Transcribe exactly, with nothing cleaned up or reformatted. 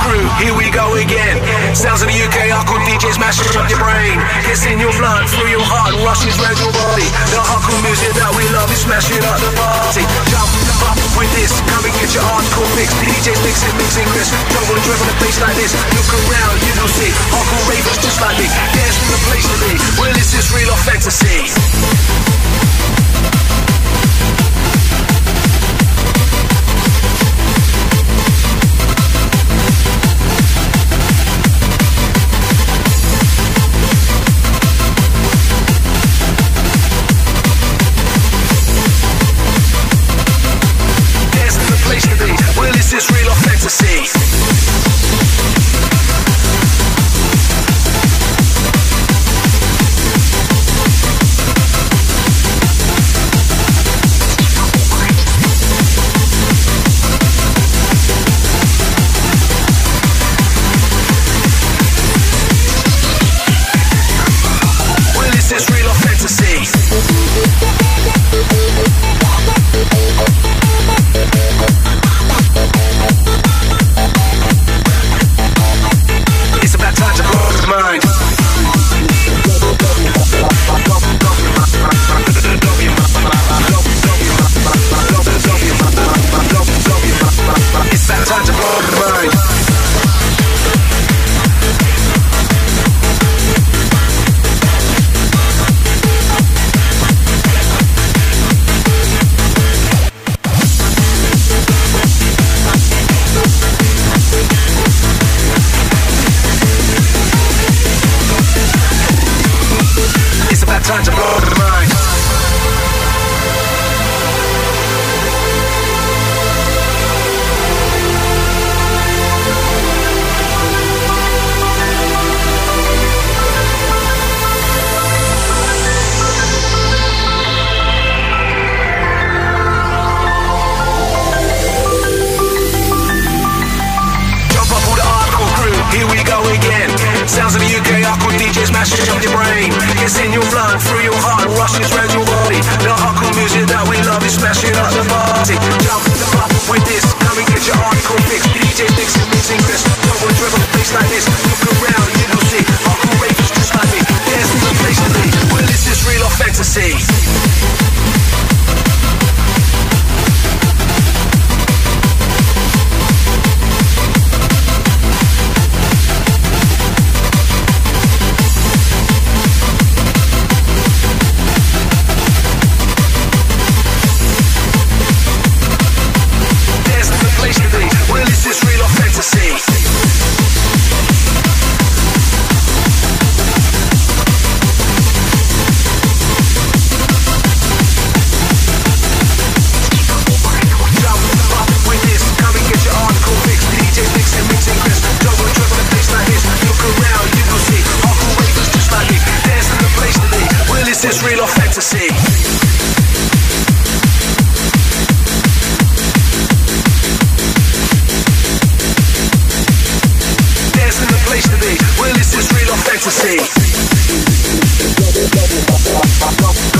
crew, here we go again. Sounds of the U K hardcore D Js mashing up your brain. Gets in your blood, through your heart, rushes round your body. The hardcore music that we love is smashing up the party. Jump up with this, come and get your hardcore fix. D Js mixing, mixing this. Don't wanna drive on a bass like this. Look around, you will see hardcore ravers just like me. Dance in the place to be. Well, is this real or fantasy? Is this real or fantasy? Well, is this real or fantasy? It's about time to blow the mind. It's about time to blow the mind. Time to blow the mind. Jump up with the hardcore crew, here we go again. Sounds of the U K hardcore D Js mashing up your brain. Gets in your blood, through your heart, rushes round your body. The hardcore music that we love is smashing up the party. Jump up with this, come and get your hardcore fix. D Js mixing, mixing this. Don't wanna drive on a bass like this. Look around, you will see hardcore ravers just like me. Dance in the place to be. Well, is this real or fantasy? Well, is this real or fantasy? Jump up with this, come and get your hardcore fix. D Js mixing, mixing this. Don't wanna drive on a place like this. Look around, you will see hardcore ravers just like me. Dance in the place to be. Well, is this real or fantasy? In the place to be. Well, is this real or fantasy?